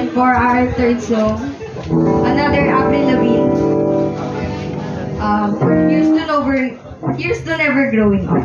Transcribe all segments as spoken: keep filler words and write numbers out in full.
And for our third song, another Avril Lavigne. Um, here's to never, here's to never growing up.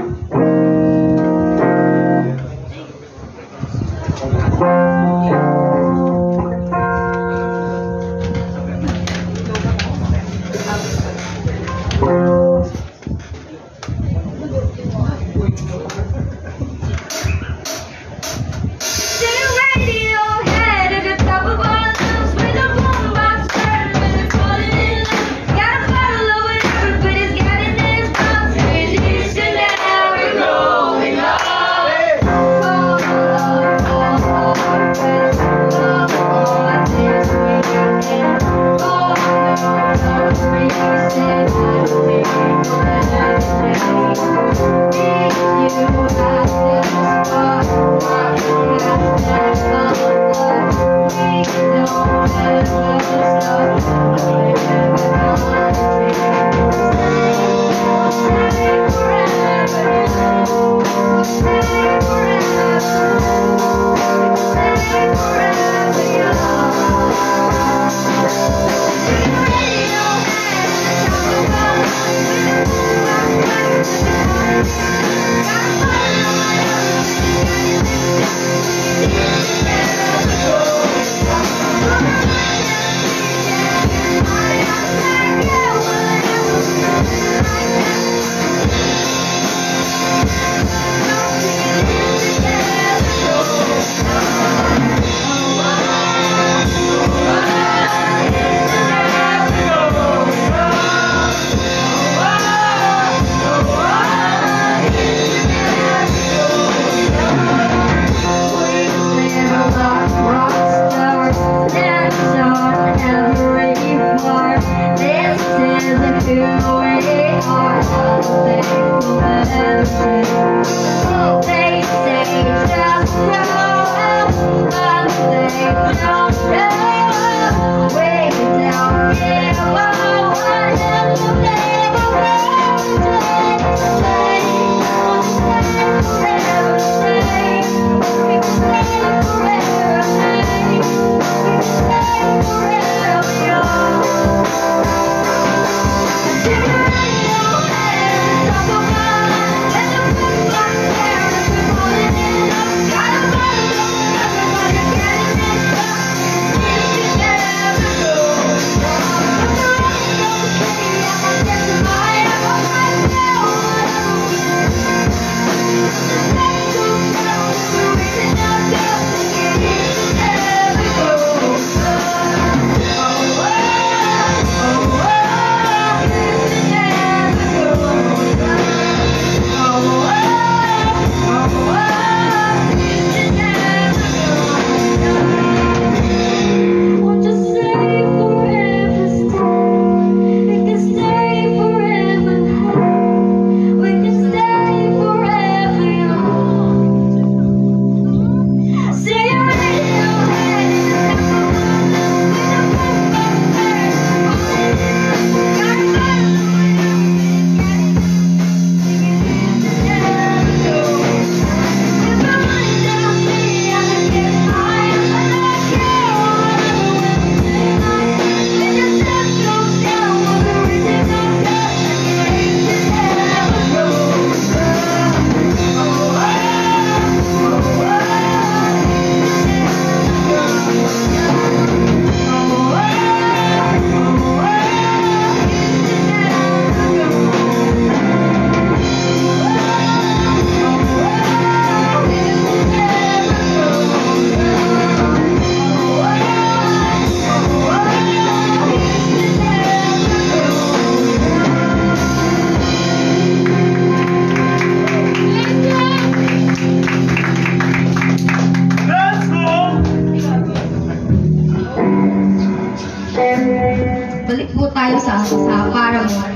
Balik po tayo sa, sa Paramore.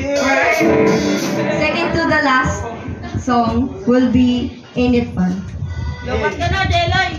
Second to the last song will be Ain't It Fun. Lupat ka na, Deloy!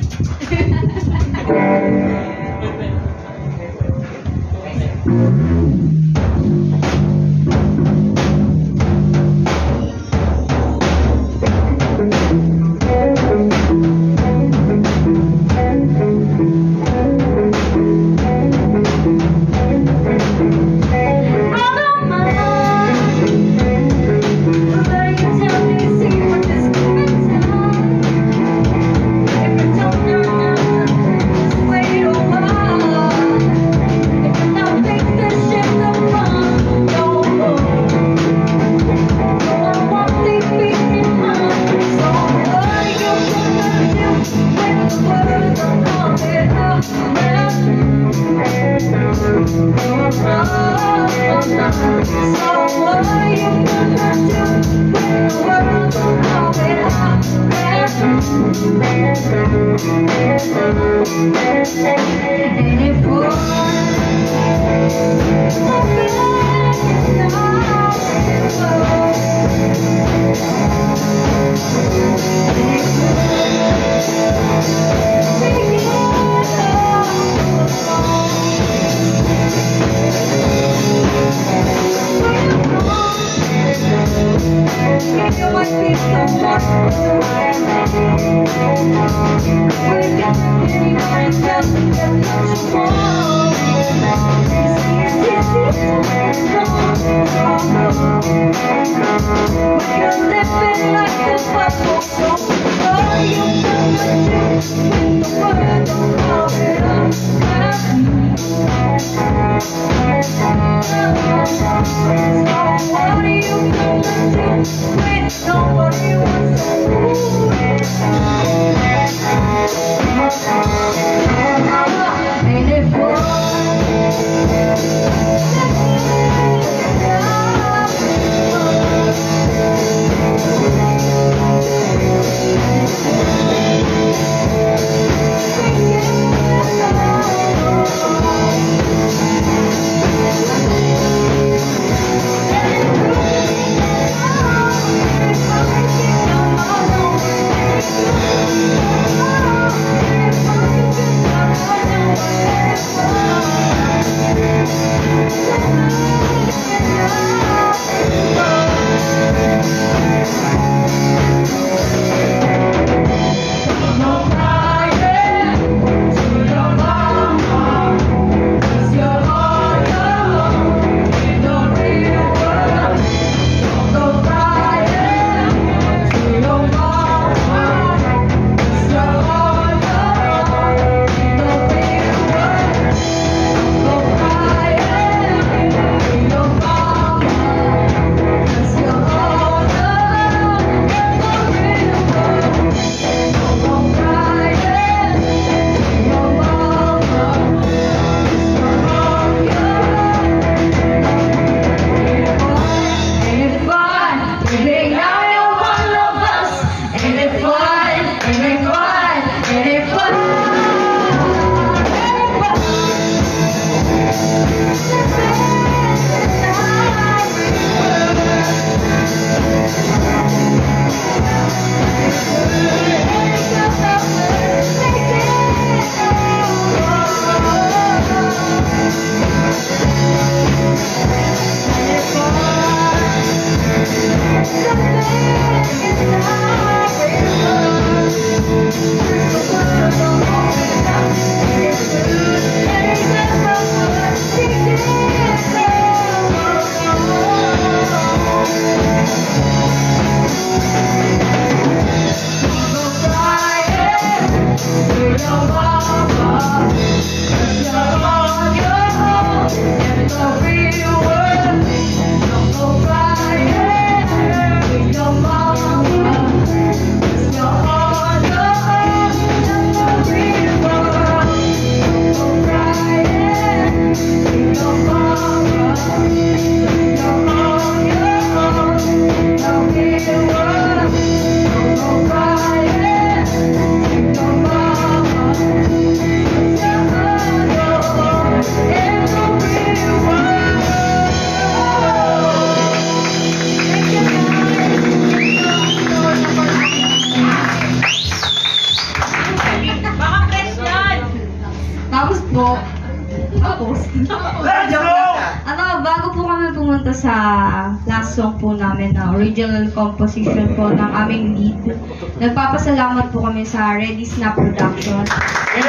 pumunta sa last song po namin na original composition po ng aming lead. Nagpapasalamat po kami sa Ready Snap Production. And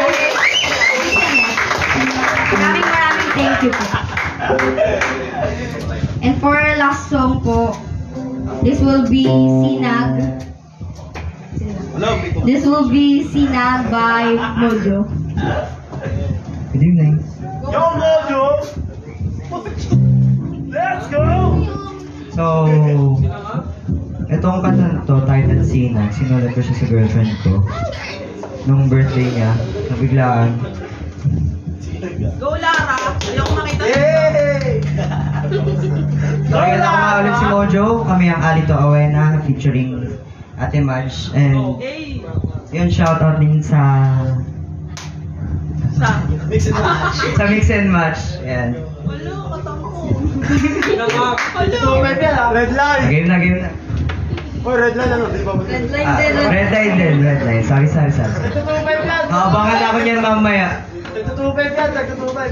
sa maraming maraming thank you po. And for our last song po, this will be Sinag. This will be Sinag by Mojo. Good evening. Yo, Mojo! Let's go! So, itong kanta na to, titled Sinag, sinulat ko siya sa girlfriend ko. Nung birthday niya, nabiglaan. Go, Lara! Ayaw ko makita. Yay! Ngayon ako nga ulit si Mojo. Kami ang Alito Awena featuring Ate Madge. And Okay. yun, shoutout din sa Sa? Mix and match. sa Mix and Match. Yan. Wala, katampo. Red line. Game na, game na. Oh, red line ano? Di ba? Red line Ah, din. red line din, red line. Sorry, sorry, sorry. Nagtutubay yan. Abangan ako niyan mamaya. Nagtutubay yan, nagtutubay.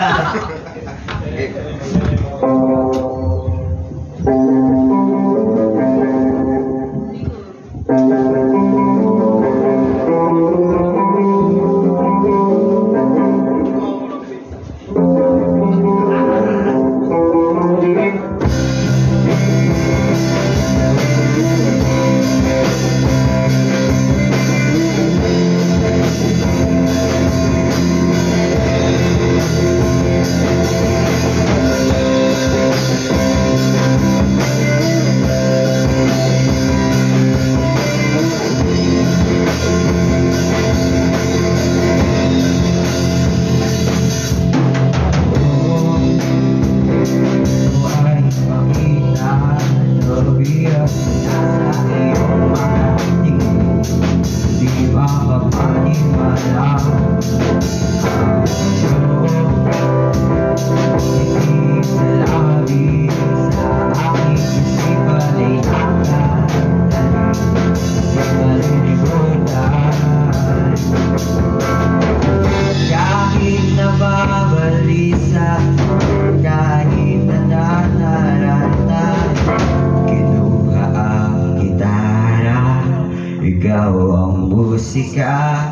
Ikaw ang musika.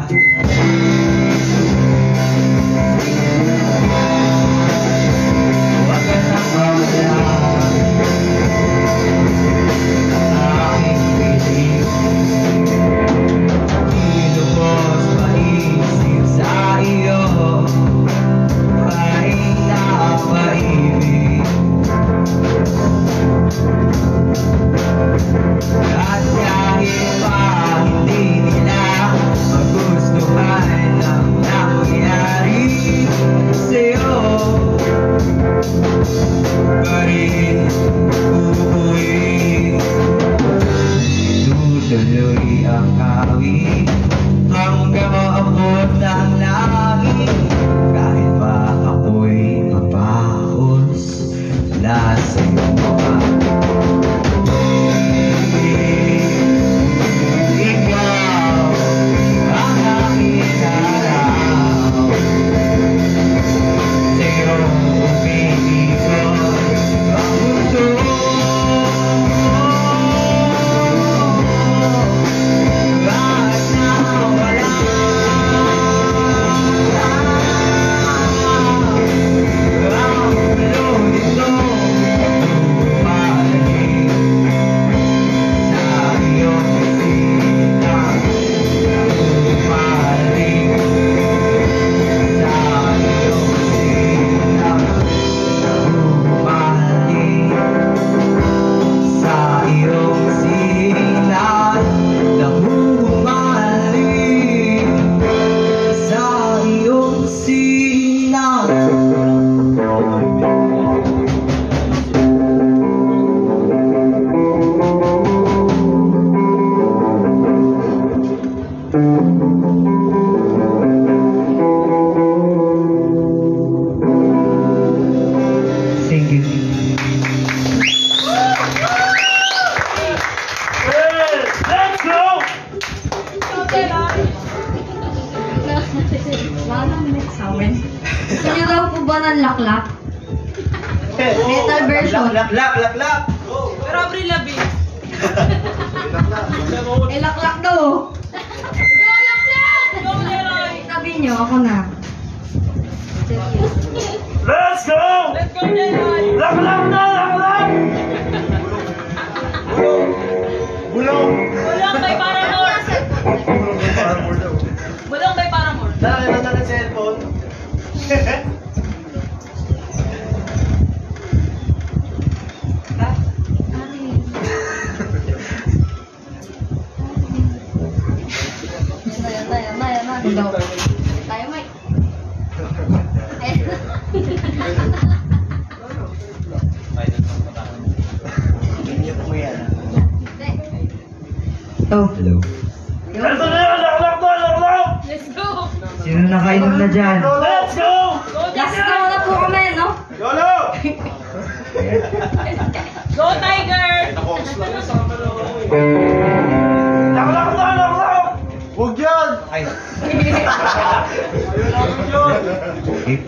Huwag ka na mawala. Aking piling ilubos maisip sa iyo. Kahit napaibig at kahit pa hindi nila magustuhan ang nangyari sa'yo, pa rin uuwi. Tutuloy ang awit hanggang maabot ang langit. Kahit pa ako'y mapaos na sa'yo mga Gusto niyo daw po ba ng laklak? Metal version. Laklak, laklak. Pero Avril Lavigne. Eh, laklak daw. Go, Laklak! Go, Leroy! Sabi niyo, ako na. Let's go! Let's go, Leroy! Laklak na, laklak! Bulong. Bulong kay Paramore! Bulong kay Paramore! Nakakita na ng cellphone. Daw. Tayo, Mike. Ay. Oh. Hello. Ito na yan! Laklak na! Laklak! Let's go! Sino nakainom na dyan? Let's go! Go, Last Tiger! na na po kami, no? Yolo! Go, Tiger! Laklak na! Laklak! Huwag yan! Ay. Ayun namin yun! Okay.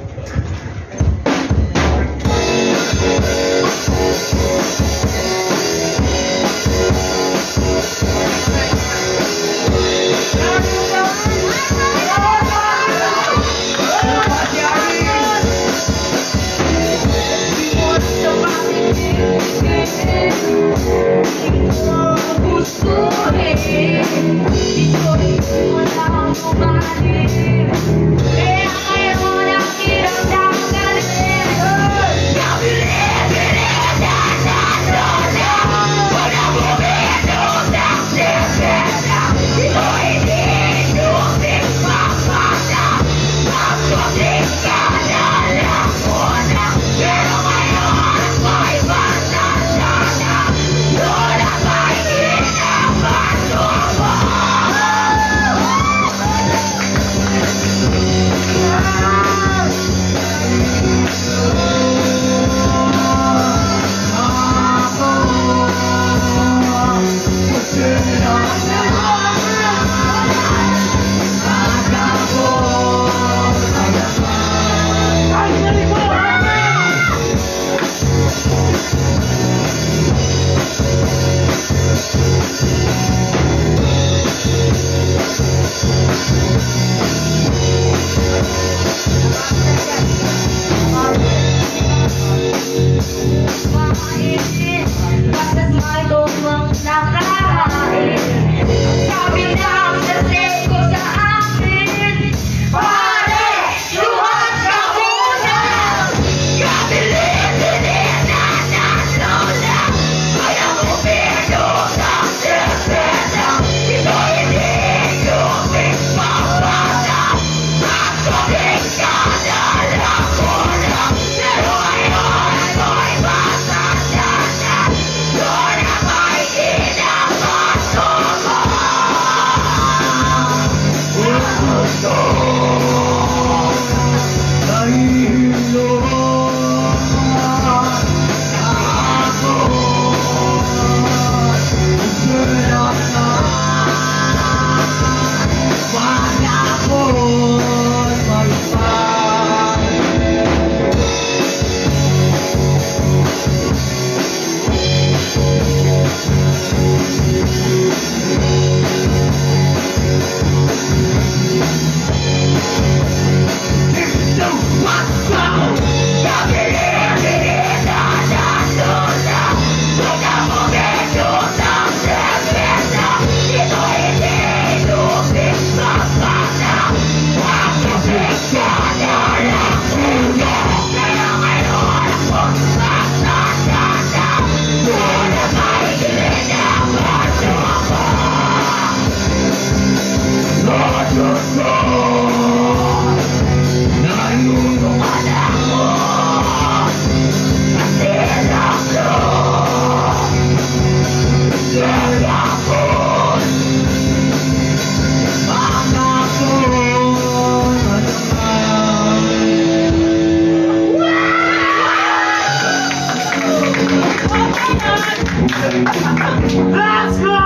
Let's go!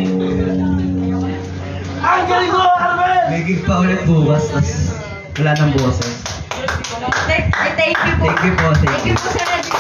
Ang galing mo, Avril! May gig pa ulit bukas, tas wala nang bukas. Thank thank you po. Thank you po, thank Thank you po sa